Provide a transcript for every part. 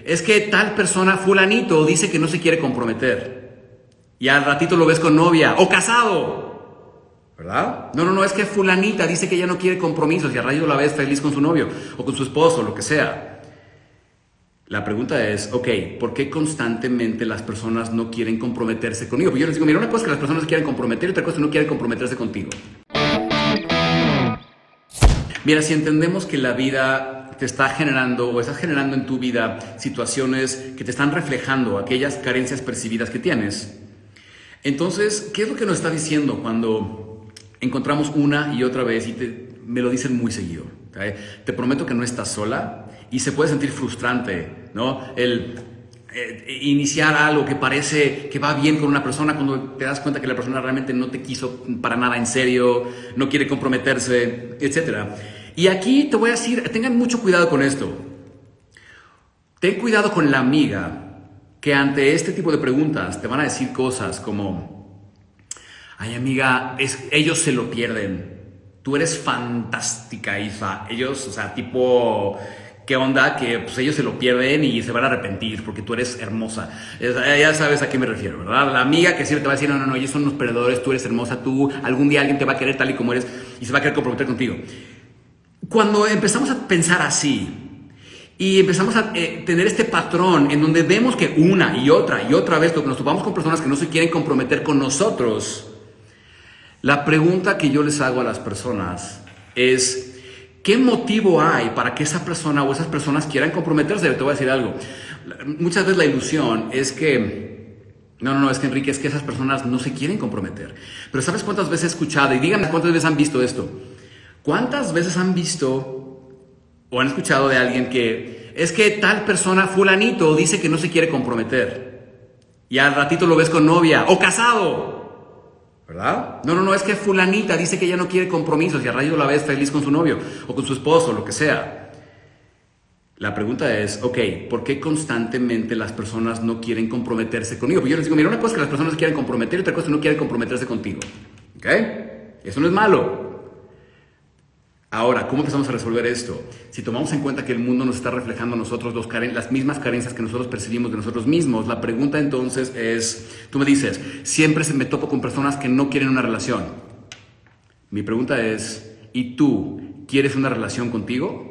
Es que tal persona, fulanito, dice que no se quiere comprometer. Y al ratito lo ves con novia o casado. ¿Verdad? No, es que fulanita dice que ella no quiere compromisos y al ratito la ves feliz con su novio o con su esposo, lo que sea. La pregunta es, ok, ¿por qué constantemente las personas no quieren comprometerse conmigo? Pues yo les digo, mira, una cosa es que las personas se quieren comprometer y otra cosa es que no quieren comprometerse contigo. Mira, si entendemos que la vida te está generando o estás generando en tu vida situaciones que te están reflejando aquellas carencias percibidas que tienes, entonces, ¿qué es lo que nos está diciendo cuando encontramos una y otra vez y me lo dicen muy seguido? ¿Okay? Te prometo que no estás sola y se puede sentir frustrante, ¿no? El iniciar algo que parece que va bien con una persona cuando te das cuenta que la persona realmente no te quiso para nada en serio, no quiere comprometerse, etc. Y aquí te voy a decir, tengan mucho cuidado con esto. Ten cuidado con la amiga que ante este tipo de preguntas te van a decir cosas como: ay amiga, ellos se lo pierden, tú eres fantástica, Isa. Ellos, o sea, tipo, ¿qué onda? Que pues ellos se lo pierden y se van a arrepentir porque tú eres hermosa. Ya sabes a qué me refiero, ¿verdad? La amiga que siempre te va a decir, no, ellos son unos perdedores, tú eres hermosa, tú, algún día alguien te va a querer tal y como eres y se va a querer comprometer contigo. Cuando empezamos a pensar así y empezamos a tener este patrón en donde vemos que una y otra vez nos topamos con personas que no se quieren comprometer con nosotros, la pregunta que yo les hago a las personas es: ¿qué motivo hay para que esa persona o esas personas quieran comprometerse? Te voy a decir algo. Muchas veces la ilusión es que es que Enrique, es que esas personas no se quieren comprometer. Pero ¿sabes cuántas veces he escuchado? Y díganme cuántas veces han visto esto. ¿Cuántas veces han visto o han escuchado de alguien que es que tal persona, fulanito, dice que no se quiere comprometer y al ratito lo ves con novia o casado? ¿Verdad? No, es que fulanita dice que ella no quiere compromisos y al ratito la ves feliz con su novio o con su esposo, lo que sea. La pregunta es, ok, ¿por qué constantemente las personas no quieren comprometerse conmigo? Pues yo les digo, mira, una cosa es que las personas se quieren comprometer y otra cosa es que no quieren comprometerse contigo. ¿Ok? Eso no es malo. Ahora, ¿cómo empezamos a resolver esto? Si tomamos en cuenta que el mundo nos está reflejando a nosotros las mismas carencias que nosotros percibimos de nosotros mismos, la pregunta entonces es, tú me dices, siempre me topo con personas que no quieren una relación. Mi pregunta es, ¿y tú quieres una relación contigo?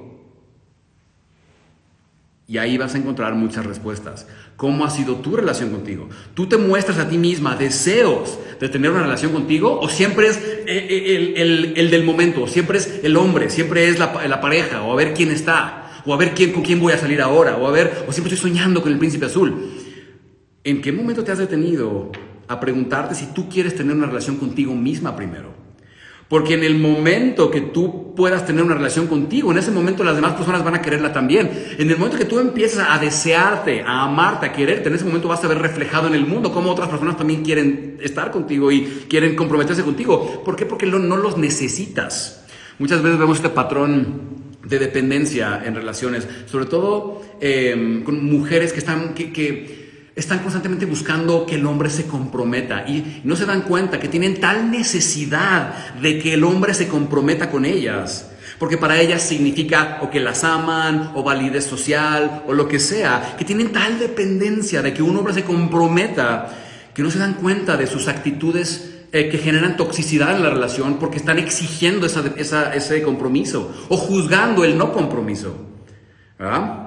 Y ahí vas a encontrar muchas respuestas. ¿Cómo ha sido tu relación contigo? ¿Tú te muestras a ti misma deseos de tener una relación contigo? ¿O siempre es el del momento? ¿Siempre es el hombre? ¿Siempre es la pareja? ¿O a ver quién está? ¿O a ver con quién voy a salir ahora? ¿O siempre estoy soñando con el príncipe azul? ¿En qué momento te has detenido a preguntarte si tú quieres tener una relación contigo misma primero? Porque en el momento que tú puedas tener una relación contigo, en ese momento las demás personas van a quererla también. En el momento que tú empiezas a desearte, a amarte, a quererte, en ese momento vas a ver reflejado en el mundo cómo otras personas también quieren estar contigo y quieren comprometerse contigo. ¿Por qué? Porque no los necesitas. Muchas veces vemos este patrón de dependencia en relaciones, sobre todo con mujeres que están constantemente buscando que el hombre se comprometa y no se dan cuenta que tienen tal necesidad de que el hombre se comprometa con ellas, porque para ellas significa o que las aman o validez social o lo que sea, que tienen tal dependencia de que un hombre se comprometa que no se dan cuenta de sus actitudes que generan toxicidad en la relación porque están exigiendo ese compromiso o juzgando el no compromiso. ¿Verdad?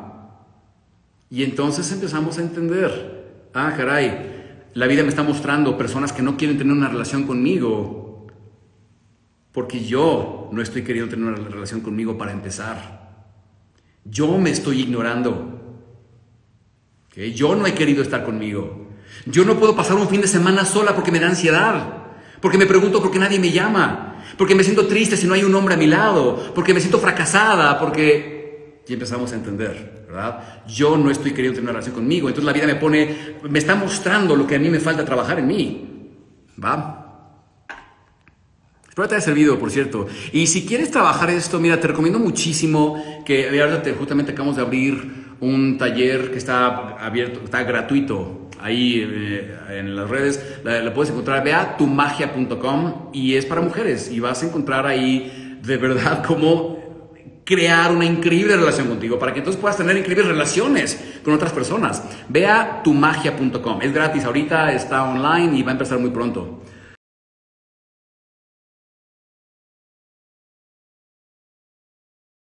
Y entonces empezamos a entender, caray, la vida me está mostrando personas que no quieren tener una relación conmigo porque yo no estoy queriendo tener una relación conmigo para empezar. Yo me estoy ignorando. ¿Okay? Yo no he querido estar conmigo. Yo no puedo pasar un fin de semana sola porque me da ansiedad, porque me pregunto por qué nadie me llama, porque me siento triste si no hay un hombre a mi lado, porque me siento fracasada, porque... Y empezamos a entender, ¿verdad? Yo no estoy queriendo tener una relación conmigo. Entonces la vida me está mostrando lo que a mí me falta trabajar en mí. ¿Va? Espero te haya servido, por cierto. Y si quieres trabajar esto, mira, te recomiendo muchísimo que ahorita justamente acabamos de abrir un taller que está abierto, está gratuito. Ahí en las redes la puedes encontrar. Ve a tumagia.com y es para mujeres. Y vas a encontrar ahí de verdad cómo crear una increíble relación contigo para que entonces puedas tener increíbles relaciones con otras personas. Ve a tumagia.com. Es gratis ahorita, está online y va a empezar muy pronto.